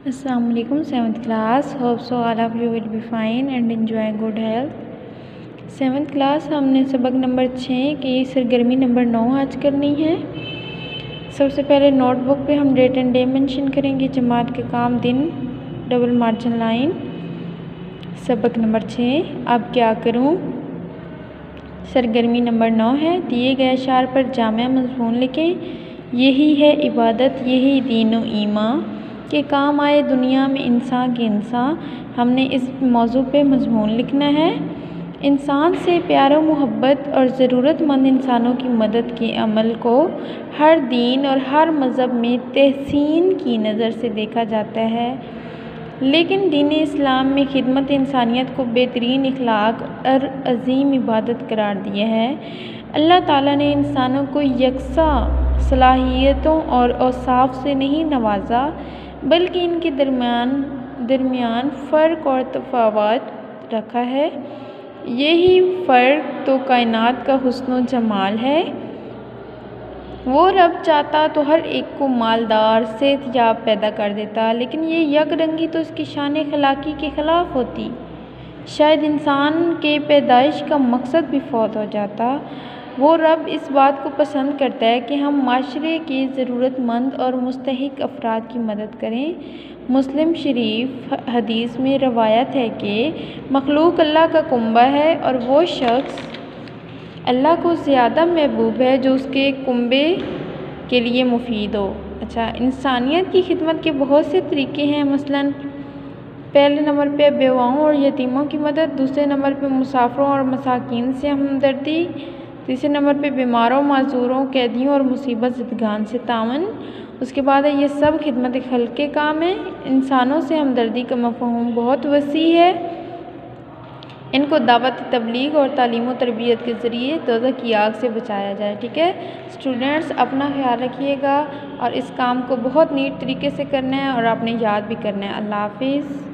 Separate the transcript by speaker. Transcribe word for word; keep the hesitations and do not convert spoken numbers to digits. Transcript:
Speaker 1: Assalamu alaikum seventh class. Hope so all of you will be fine and enjoy good health. Seventh class हमने सबक number छः की सरगर्मी number नौ आज करनी है। सबसे पहले नोटबुक पे हम डेट एंड डे मेंशन करेंगे, जमात के काम, दिन, डबल मार्जिन लाइन। सबक नंबर छः। अब क्या करूँ? सरगर्मी नंबर नौ है। दिए गए अशार पर जामिया मज़मून लिखें। यही है इबादत, यही दीन व ईमान के काम आए दुनिया में इंसान के इंसान। हमने इस मौजू पे मज़मून लिखना है। इंसान से प्यार व मोहब्बत और ज़रूरतमंद इंसानों की मदद के अमल को हर दीन और हर मज़हब में तहसीन की नज़र से देखा जाता है, लेकिन दीन इस्लाम में खिदमत इंसानियत को बेहतरीन इखलाक और अज़ीम इबादत करार दिया है। अल्लाह ताला ने इंसानों को यकसा सलाहियतों और औसाफ से नहीं नवाजा, बल्कि इनके दरमियान दरमियान फ़र्क और तफावत रखा है। यही फ़र्क तो कायनात का हुस्न व जमाल है। वो रब चाहता तो हर एक को मालदार सेहतयाब पैदा कर देता, लेकिन ये यकरंगी तो इसकी शान अखलाकी के ख़िलाफ़ होती। शायद इंसान के पैदाइश का मकसद भी फौत हो जाता। वो रब इस बात को पसंद करता है कि हम माशरे के ज़रूरतमंद और मुस्तहिक अफराद की मदद करें। मुस्लिम शरीफ हदीस में रवायत है कि मखलूक अल्लाह का कुंबा है और वो शख्स अल्लाह को ज़्यादा महबूब है जो उसके कुंबे के लिए मुफीद हो। अच्छा, इंसानियत की खिदमत के बहुत से तरीके हैं। मसलन पहले नंबर पे बेवाओं और यतीमों की मदद, दूसरे नंबर पे मुसाफिरों और मसाकीन से हमदर्दी, तीसरे नंबर पे बीमारों, माजूरों, कैदियों और मुसीबत ज़दगान से तावन। उसके बाद है ये सब खिदमत खल्क़ के काम है। इंसानों से हमदर्दी का मफ़हूम बहुत वसी है। इनको दावत, तबलीग और तालीम व तरबियत के ज़रिए दोज़ख की आग से बचाया जाए। ठीक है स्टूडेंट्स, अपना ख्याल रखिएगा और इस काम को बहुत नीट तरीके से करना है और आपने याद भी करना है। अल्लाह हाफिज़।